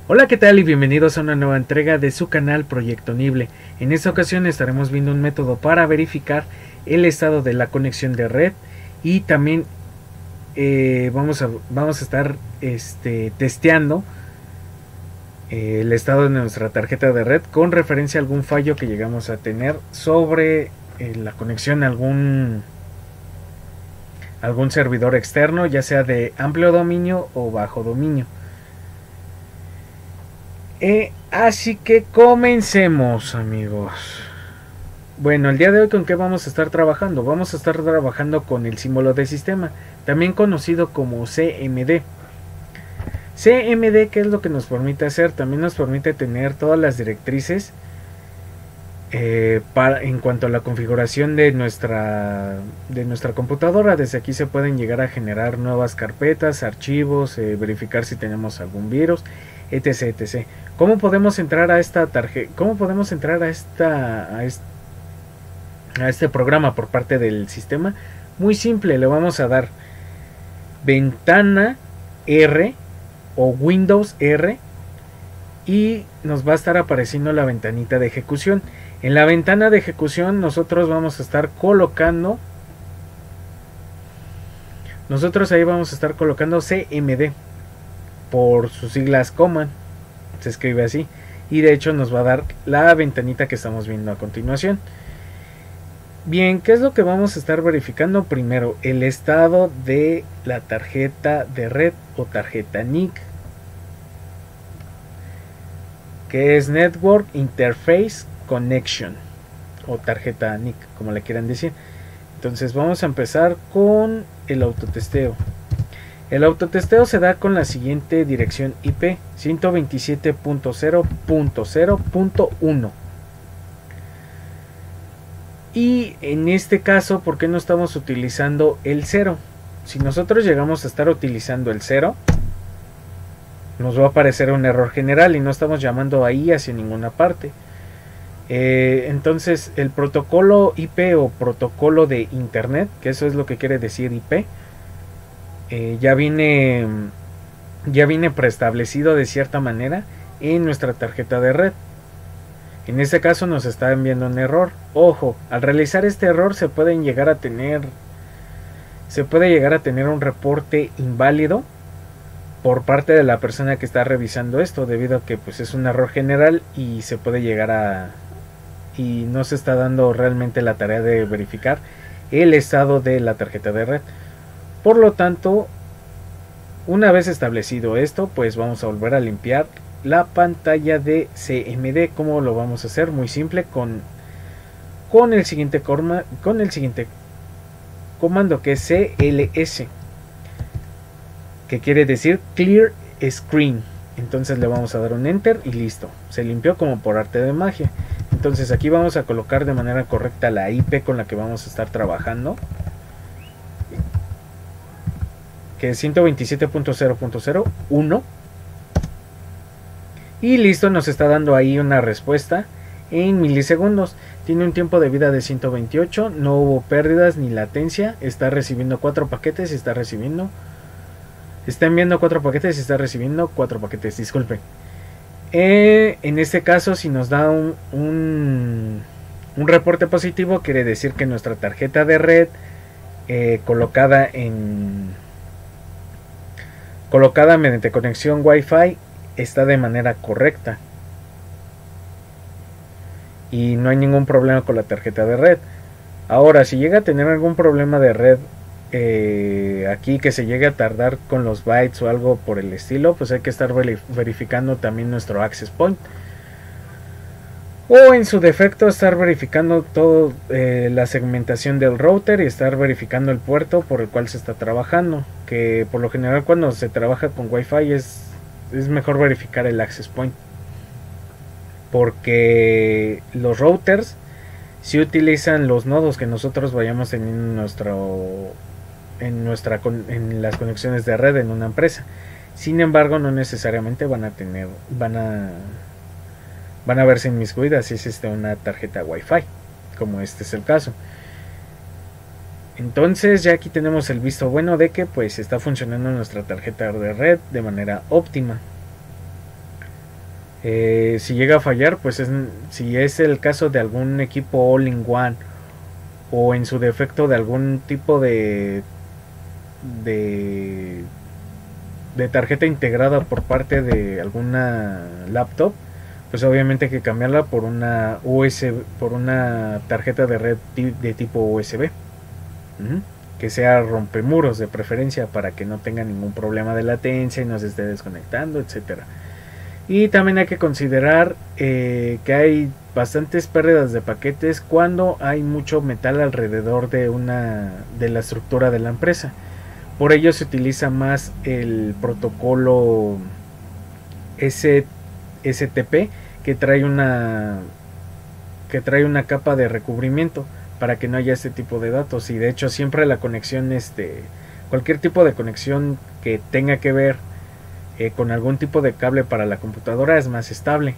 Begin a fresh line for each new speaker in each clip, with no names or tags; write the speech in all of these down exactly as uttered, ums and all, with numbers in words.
Hola, ¿qué tal? Y bienvenidos a una nueva entrega de su canal Proyecto Nible. En esta ocasión estaremos viendo un método para verificar el estado de la conexión de red y también eh, vamos, a, vamos a estar este, testeando eh, el estado de nuestra tarjeta de red con referencia a algún fallo que llegamos a tener sobre eh, la conexión a algún, algún servidor externo, ya sea de amplio dominio o bajo dominio. Eh, así que comencemos, amigos. Bueno, el día de hoy, ¿con qué vamos a estar trabajando? Vamos a estar trabajando con el símbolo de sistema, también conocido como C M D. C M D, ¿qué es lo que nos permite hacer? También nos permite tener todas las directrices eh, para, en cuanto a la configuración de nuestra, de nuestra computadora. Desde aquí se pueden llegar a generar nuevas carpetas, archivos, eh, verificar si tenemos algún virus, etc, etc. ¿Cómo podemos entrar a esta tarjeta? ¿Cómo podemos entrar a esta a este, a este programa por parte del sistema? Muy simple, le vamos a dar ventana R o Windows R y nos va a estar apareciendo la ventanita de ejecución. En la ventana de ejecución nosotros vamos a estar colocando nosotros ahí vamos a estar colocando C M D por sus siglas command, se escribe así, y de hecho nos va a dar la ventanita que estamos viendo a continuación. Bien, ¿qué es lo que vamos a estar verificando? Primero, el estado de la tarjeta de red o tarjeta N I C, que es Network Interface Connection o tarjeta N I C, como le quieran decir. Entonces vamos a empezar con el autotesteo. El autotesteo se da con la siguiente dirección I P: ciento veintisiete punto cero punto cero punto uno. Y en este caso, ¿por qué no estamos utilizando el cero? Si nosotros llegamos a estar utilizando el cero, nos va a aparecer un error general y no estamos llamando ahí hacia ninguna parte. Eh, entonces el protocolo I P o protocolo de internet, que eso es lo que quiere decir I P, eh, ya viene ya viene preestablecido de cierta manera en nuestra tarjeta de red. En este caso nos está enviando un error. Ojo, al realizar este error se pueden llegar a tener se puede llegar a tener un reporte inválido por parte de la persona que está revisando esto, debido a que pues es un error general y se puede llegar a y no se está dando realmente la tarea de verificar el estado de la tarjeta de red. Por lo tanto, una vez establecido esto, pues vamos a volver a limpiar la pantalla de C M D. ¿Cómo lo vamos a hacer? Muy simple, con, con, el, siguiente corma, con el siguiente comando, que es C L S, que quiere decir Clear Screen. Entonces le vamos a dar un Enter y listo, se limpió como por arte de magia. Entonces aquí vamos a colocar de manera correcta la I P con la que vamos a estar trabajando, que es ciento veintisiete punto cero punto cero punto uno. Y listo, nos está dando ahí una respuesta en milisegundos. Tiene un tiempo de vida de ciento veintiocho, no hubo pérdidas ni latencia. Está recibiendo cuatro paquetes y está recibiendo está enviando cuatro paquetes y está recibiendo cuatro paquetes, disculpen. Eh, en este caso, si nos da un, un, un reporte positivo, quiere decir que nuestra tarjeta de red eh, colocada en colocada mediante conexión Wi-Fi está de manera correcta y no hay ningún problema con la tarjeta de red. Ahora, si llega a tener algún problema de red eh, aquí, que se llegue a tardar con los bytes o algo por el estilo, pues hay que estar verificando también nuestro access point, o en su defecto estar verificando todo eh, la segmentación del router y estar verificando el puerto por el cual se está trabajando, que por lo general cuando se trabaja con Wi-Fi es, es mejor verificar el access point, porque los routers si utilizan los nodos que nosotros vayamos teniendo en nuestro en nuestra en las conexiones de red en una empresa. Sin embargo, no necesariamente van a tener van a van a verse inmiscuidas si existe una tarjeta Wi-Fi, como este es el caso. Entonces ya aquí tenemos el visto bueno de que pues está funcionando nuestra tarjeta de red de manera óptima. Eh, si llega a fallar, pues es, si es el caso de algún equipo all-in-one o en su defecto de algún tipo de de de tarjeta integrada por parte de alguna laptop, pues obviamente hay que cambiarla por una U S B, por una tarjeta de red de tipo U S B, uh-huh, que sea rompemuros de preferencia para que no tenga ningún problema de latencia y no se esté desconectando, etcétera. Y también hay que considerar eh, que hay bastantes pérdidas de paquetes cuando hay mucho metal alrededor de una de la estructura de la empresa. Por ello se utiliza más el protocolo S T P, que trae una que trae una capa de recubrimiento para que no haya este tipo de datos. Y de hecho siempre la conexión, este, cualquier tipo de conexión que tenga que ver eh, con algún tipo de cable para la computadora es más estable.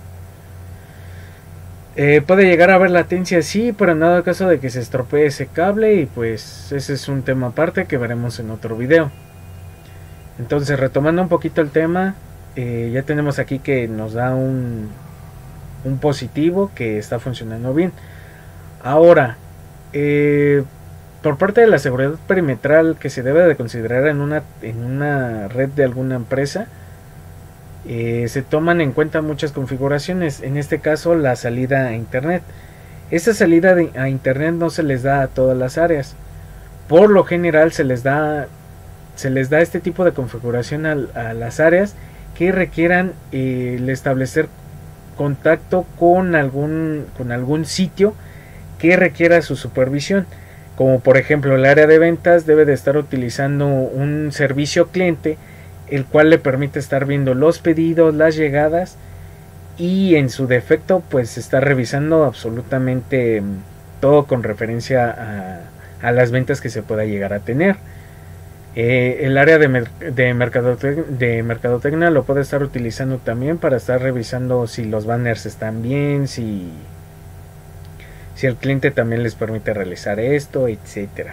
Eh, puede llegar a haber latencia, sí, pero en dado caso de que se estropee ese cable, y pues ese es un tema aparte que veremos en otro video. Entonces, retomando un poquito el tema, eh, ya tenemos aquí que nos da un, un positivo que está funcionando bien. Ahora, eh, por parte de la seguridad perimetral que se debe de considerar en una, en una red de alguna empresa, Eh, se toman en cuenta muchas configuraciones, en este caso la salida a internet. Esta salida de, a internet no se les da a todas las áreas, por lo general se les da se les da este tipo de configuración a, a las áreas que requieran eh, el establecer contacto con algún con algún sitio que requiera su supervisión, como por ejemplo el área de ventas debe de estar utilizando un servicio cliente, el cual le permite estar viendo los pedidos, las llegadas, y en su defecto pues está revisando absolutamente todo con referencia a, a las ventas que se pueda llegar a tener. Eh, el área de, mer de, mercadotec de mercadotecnia lo puede estar utilizando también para estar revisando si los banners están bien, si, si el cliente también les permite realizar esto, etcétera.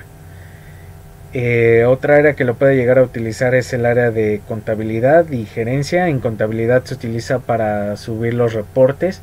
Eh, otra área que lo puede llegar a utilizar es el área de contabilidad y gerencia. En contabilidad se utiliza para subir los reportes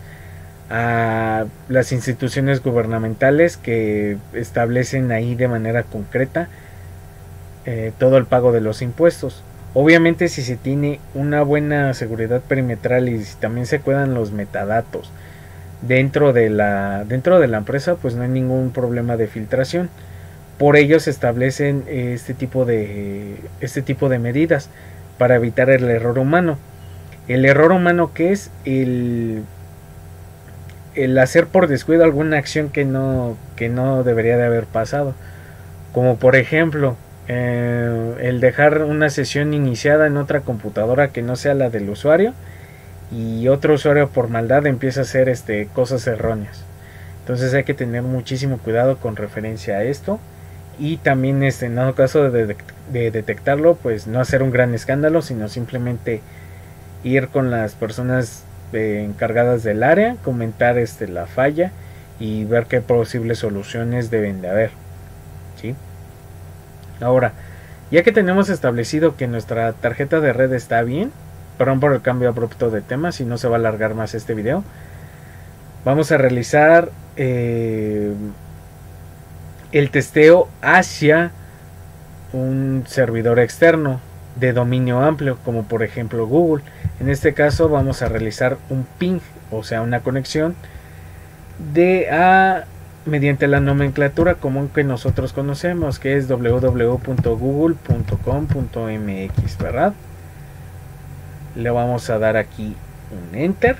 a las instituciones gubernamentales que establecen ahí de manera concreta eh, todo el pago de los impuestos. Obviamente si se tiene una buena seguridad perimetral y si también se cuidan los metadatos dentro de la, dentro de la empresa, pues no hay ningún problema de filtración. Por ello se establecen este tipo de este tipo de medidas para evitar el error humano. El error humano, que es el, el hacer por descuido alguna acción que no que no debería de haber pasado, como por ejemplo eh, el dejar una sesión iniciada en otra computadora que no sea la del usuario y otro usuario por maldad empieza a hacer este cosas erróneas. Entonces hay que tener muchísimo cuidado con referencia a esto. Y también este, en dado caso de, de, de detectarlo, pues no hacer un gran escándalo, sino simplemente ir con las personas eh, encargadas del área, comentar este, la falla y ver qué posibles soluciones deben de haber, ¿sí? Ahora, ya que tenemos establecido que nuestra tarjeta de red está bien, perdón por el cambio abrupto de tema, si no se va a alargar más este video, vamos a realizar eh, el testeo hacia un servidor externo de dominio amplio, como por ejemplo Google. En este caso vamos a realizar un ping, o sea una conexión de a mediante la nomenclatura común que nosotros conocemos, que es w w w punto google punto com punto m x, ¿verdad? Le vamos a dar aquí un enter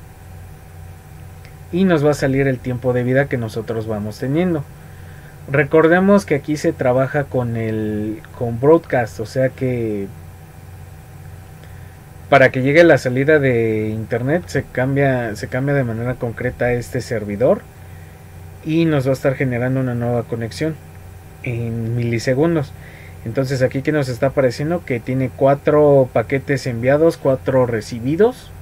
y nos va a salir el tiempo de vida que nosotros vamos teniendo. Recordemos que aquí se trabaja con el con broadcast, o sea que para que llegue la salida de internet se cambia se cambia de manera concreta este servidor y nos va a estar generando una nueva conexión en milisegundos. Entonces aquí que nos está apareciendo que tiene cuatro paquetes enviados, cuatro recibidos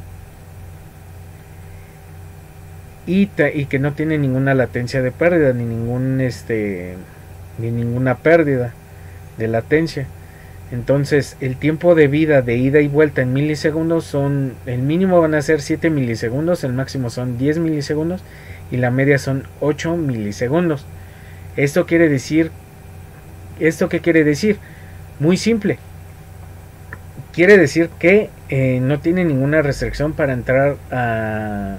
y, y que no tiene ninguna latencia de pérdida ni ningún este ni ninguna pérdida de latencia. Entonces el tiempo de vida de ida y vuelta en milisegundos son, el mínimo van a ser siete milisegundos, el máximo son diez milisegundos y la media son ocho milisegundos. Esto quiere decir, ¿esto qué quiere decir? Muy simple. Quiere decir que eh, no tiene ninguna restricción para entrar a,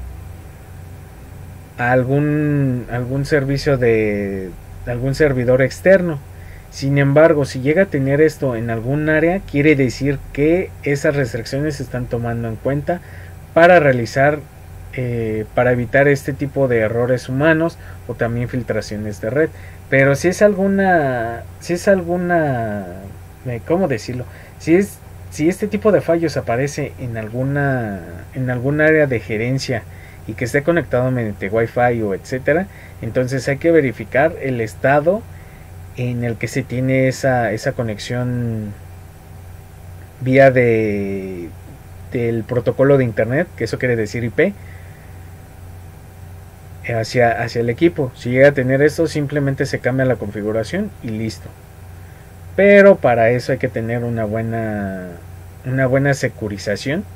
a algún, algún servicio de algún servidor externo. Sin embargo, si llega a tener esto en algún área, quiere decir que esas restricciones se están tomando en cuenta para realizar, eh, para evitar este tipo de errores humanos o también filtraciones de red. Pero si es alguna, si es alguna, ¿cómo decirlo? Si es, si este tipo de fallos aparece en alguna, en algún área de gerencia y que esté conectado mediante Wi-Fi o etcétera, entonces hay que verificar el estado en el que se tiene esa, esa conexión vía de del protocolo de internet, que eso quiere decir I P, hacia, hacia el equipo. Si llega a tener esto, simplemente se cambia la configuración y listo. Pero para eso hay que tener una buena una buena securización,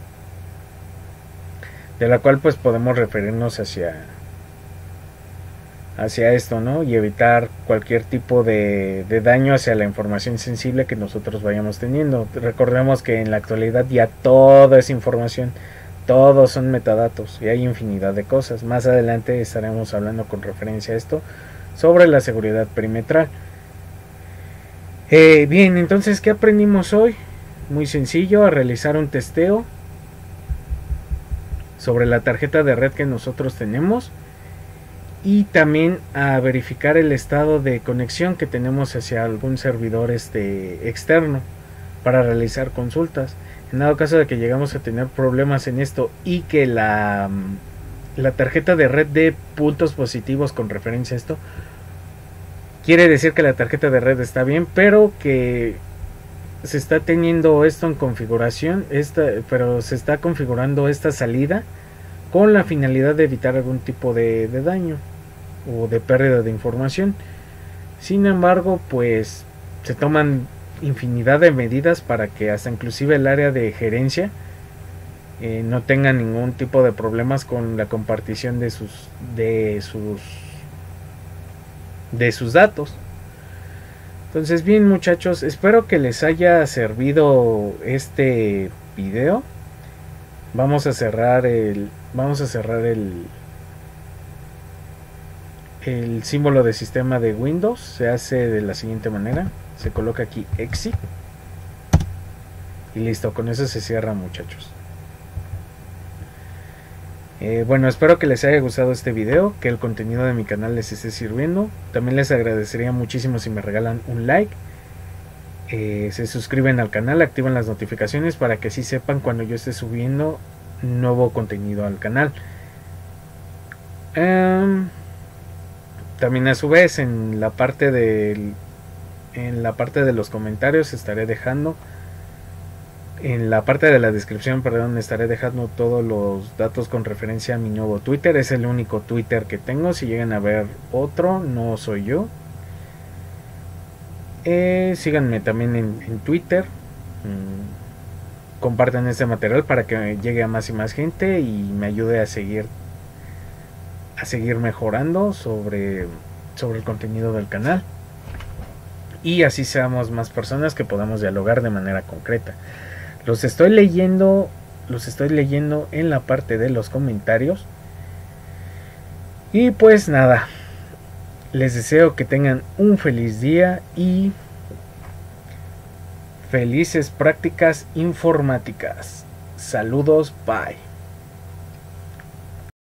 de la cual pues podemos referirnos hacia hacia esto, ¿no? Y evitar cualquier tipo de, de daño hacia la información sensible que nosotros vayamos teniendo. Recordemos que en la actualidad ya toda esa información, todos son metadatos y hay infinidad de cosas. Más adelante estaremos hablando con referencia a esto sobre la seguridad perimetral. Eh, bien, entonces, ¿qué aprendimos hoy? Muy sencillo, a realizar un testeo sobre la tarjeta de red que nosotros tenemos y también a verificar el estado de conexión que tenemos hacia algún servidor este externo para realizar consultas. En dado caso de que llegamos a tener problemas en esto y que la, la tarjeta de red dé puntos positivos con referencia a esto, quiere decir que la tarjeta de red está bien, pero que se está teniendo esto en configuración, esta, pero se está configurando esta salida con la finalidad de evitar algún tipo de, de daño o de pérdida de información. Sin embargo, pues se toman infinidad de medidas para que hasta inclusive el área de gerencia eh, no tenga ningún tipo de problemas con la compartición de sus de sus de sus datos. Entonces, bien, muchachos, espero que les haya servido este video. Vamos a cerrar el vamos a cerrar el el símbolo de sistema de Windows. Se hace de la siguiente manera: se coloca aquí exit y listo. Con eso se cierra, muchachos. Eh, bueno, espero que les haya gustado este video, que el contenido de mi canal les esté sirviendo. También les agradecería muchísimo si me regalan un like, eh, se suscriben al canal, activan las notificaciones para que así sepan cuando yo esté subiendo nuevo contenido al canal. Um, también a su vez en la parte del en la parte de los comentarios estaré dejando en la parte de la descripción, perdón, estaré dejando todos los datos con referencia a mi nuevo Twitter. Es el único Twitter que tengo. Si llegan a ver otro, no soy yo. Eh, síganme también en, en Twitter. Mm, compartan este material para que llegue a más y más gente y me ayude a seguir a seguir mejorando sobre, sobre el contenido del canal. Y así seamos más personas que podamos dialogar de manera concreta. Los estoy leyendo, los estoy leyendo en la parte de los comentarios. Y pues nada, les deseo que tengan un feliz día y felices prácticas informáticas. Saludos, bye.